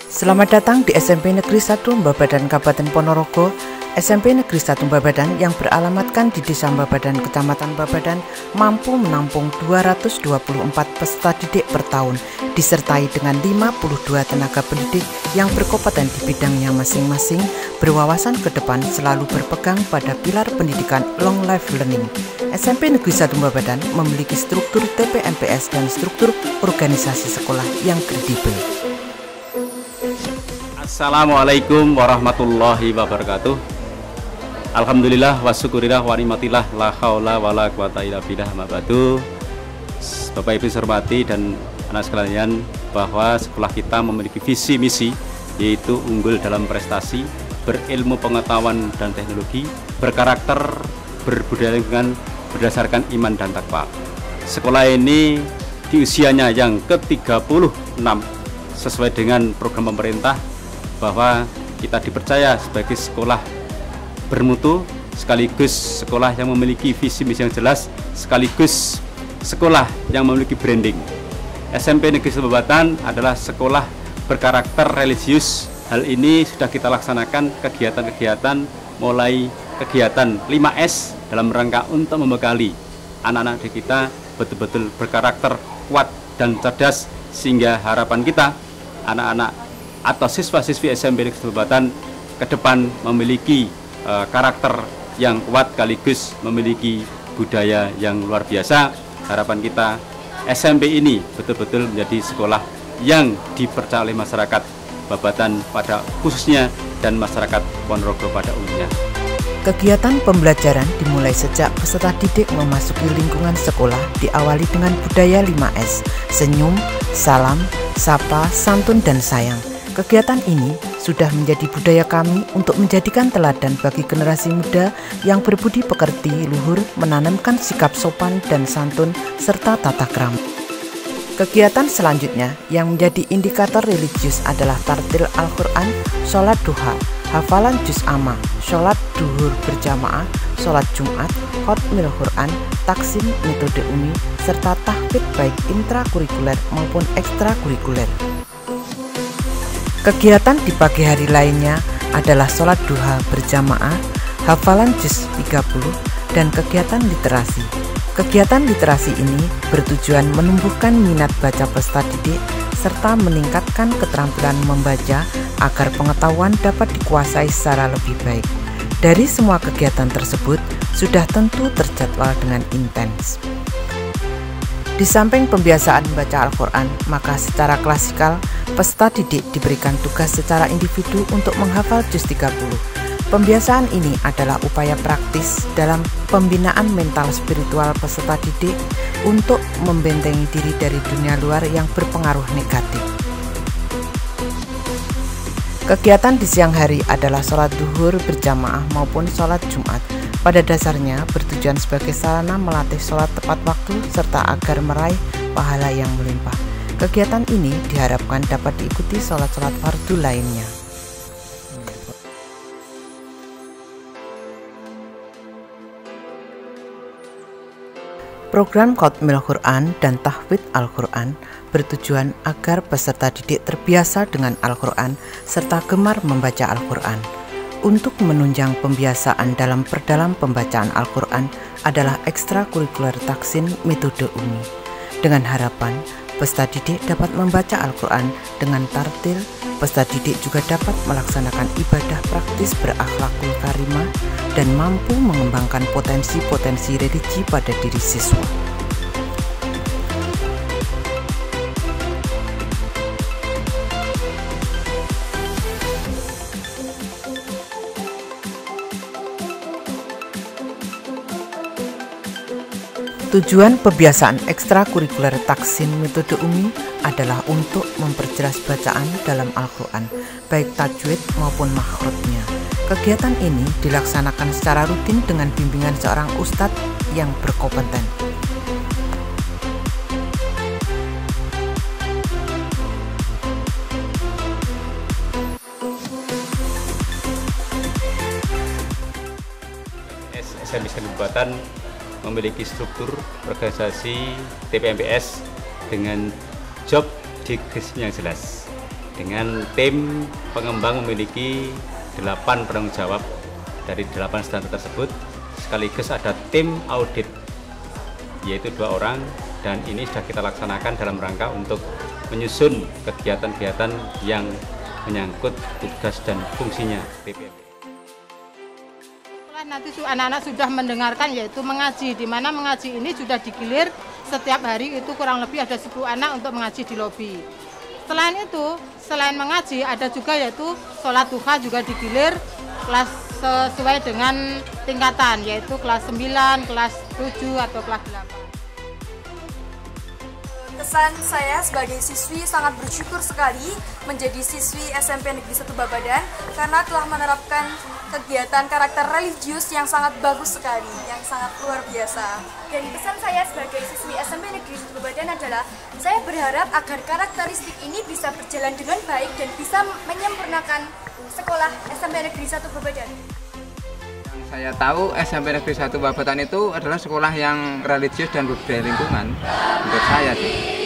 Selamat datang di SMP Negeri 1 Mbabadan Kabupaten Ponorogo. SMP Negeri 1 Mbabadan yang beralamatkan di Desa Mbabadan, Kecamatan Mbabadan, mampu menampung 224 peserta didik per tahun, disertai dengan 52 tenaga pendidik yang berkompeten di bidangnya masing-masing, berwawasan ke depan selalu berpegang pada pilar pendidikan long life learning. SMP Negeri 1 Mbabadan memiliki struktur TPMPS dan struktur organisasi sekolah yang kredibel. Assalamualaikum warahmatullahi wabarakatuh. Alhamdulillah wa syukurillah wa nikmatillah la haula wala quwata illa billah ma ba'du. Bapak Ibu hormati dan anak sekalian, bahwa sekolah kita memiliki visi misi, yaitu unggul dalam prestasi, berilmu pengetahuan dan teknologi, berkarakter, berbudaya lingkungan, berdasarkan iman dan takwa. Sekolah ini di usianya yang ke-36 sesuai dengan program pemerintah, bahwa kita dipercaya sebagai sekolah bermutu, sekaligus sekolah yang memiliki visi misi yang jelas, sekaligus sekolah yang memiliki branding. SMP Negeri 1 Mbabadan adalah sekolah berkarakter religius. Hal ini sudah kita laksanakan kegiatan-kegiatan, mulai kegiatan 5S dalam rangka untuk membekali anak-anak kita betul-betul berkarakter kuat dan cerdas, sehingga harapan kita anak-anak atau siswa-siswi SMP Negeri 1 Mbabadan ke depan memiliki karakter yang kuat, sekaligus memiliki budaya yang luar biasa. Harapan kita SMP ini betul-betul menjadi sekolah yang dipercaya oleh masyarakat Mbabadan pada khususnya dan masyarakat Ponorogo pada umumnya. Kegiatan pembelajaran dimulai sejak peserta didik memasuki lingkungan sekolah, diawali dengan budaya 5S, senyum, salam, sapa, santun, dan sayang. Kegiatan ini sudah menjadi budaya kami untuk menjadikan teladan bagi generasi muda yang berbudi pekerti luhur, menanamkan sikap sopan dan santun, serta tata krama. Kegiatan selanjutnya yang menjadi indikator religius adalah tartil Al-Quran, sholat duha, hafalan juz amma, sholat duhur berjamaah, sholat Jumat, khotmil Quran, taksim metode umi, serta tahfidz baik intrakurikuler maupun ekstrakurikuler. Kegiatan di pagi hari lainnya adalah sholat duha berjamaah, hafalan juz 30, dan kegiatan literasi. Kegiatan literasi ini bertujuan menumbuhkan minat baca peserta didik serta meningkatkan keterampilan membaca agar pengetahuan dapat dikuasai secara lebih baik. Dari semua kegiatan tersebut sudah tentu terjadwal dengan intens. Di samping pembiasaan membaca Al-Quran, maka secara klasikal peserta didik diberikan tugas secara individu untuk menghafal juz 30. Pembiasaan ini adalah upaya praktis dalam pembinaan mental spiritual peserta didik untuk membentengi diri dari dunia luar yang berpengaruh negatif. Kegiatan di siang hari adalah sholat duhur berjamaah maupun sholat Jumat. Pada dasarnya bertujuan sebagai sarana melatih sholat tepat waktu serta agar meraih pahala yang melimpah. Kegiatan ini diharapkan dapat diikuti sholat-sholat fardu lainnya. Program khotmil Quran dan tahfidz Al-Quran bertujuan agar peserta didik terbiasa dengan Al-Quran serta gemar membaca Al-Quran. Untuk menunjang pembiasaan dalam perdalam pembacaan Al-Quran adalah ekstrakurikuler taksin metode umi. Dengan harapan peserta didik dapat membaca Al-Quran dengan tartil, peserta didik juga dapat melaksanakan ibadah praktis berakhlakul karimah dan mampu mengembangkan potensi-potensi religi pada diri siswa. Tujuan pembiasaan ekstrakurikuler taksin metode umi adalah untuk memperjelas bacaan dalam Al-Quran, baik tajwid maupun makhrajnya. Kegiatan ini dilaksanakan secara rutin dengan bimbingan seorang ustadz yang berkompeten. SMP Negeri 1 Mbabadan memiliki struktur organisasi TPMPS dengan job deskripsi yang jelas. dengan tim pengembang memiliki 8 penanggung jawab dari 8 standar tersebut, sekaligus ada tim audit yaitu 2 orang, dan ini sudah kita laksanakan dalam rangka untuk menyusun kegiatan-kegiatan yang menyangkut tugas dan fungsinya TPMP. Setelah nanti anak-anak sudah mendengarkan yaitu mengaji, di mana mengaji ini sudah digilir setiap hari itu kurang lebih ada 10 anak untuk mengaji di lobi. Selain itu, selain mengaji ada juga yaitu sholat duha juga digilir kelas sesuai dengan tingkatan yaitu kelas 9, kelas 7 atau kelas 8. Kesan saya sebagai siswi sangat bersyukur sekali menjadi siswi SMP Negeri 1 Babadan karena telah menerapkan kegiatan karakter religius yang sangat bagus sekali, yang sangat luar biasa. Dan pesan saya sebagai siswi SMP Negeri 1 Babadan adalah saya berharap agar karakteristik ini bisa berjalan dengan baik dan bisa menyempurnakan sekolah SMP Negeri 1 Babadan. Saya tahu SMP Negeri 1 Babadan itu adalah sekolah yang religius dan berbudaya lingkungan menurut saya sih.